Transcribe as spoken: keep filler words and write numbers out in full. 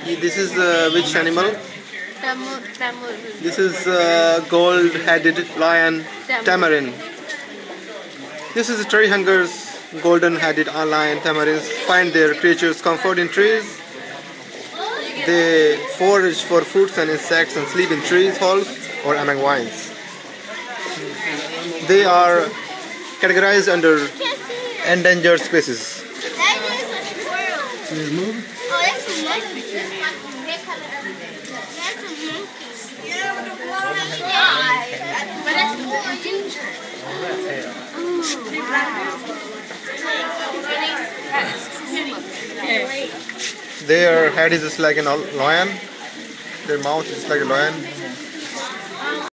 This is uh, which animal? Tamur, tamur. This is uh, gold-headed lion tamarin. This is tree hungers. Golden-headed lion tamarins find their creatures comfort in trees. They forage for fruits and insects and sleep in trees, holes, or among vines. They are categorized under endangered species. Oh, that's a monkey. That's a monkey. But that's more ginger. Their head is just like a lion. Their mouth is like a lion.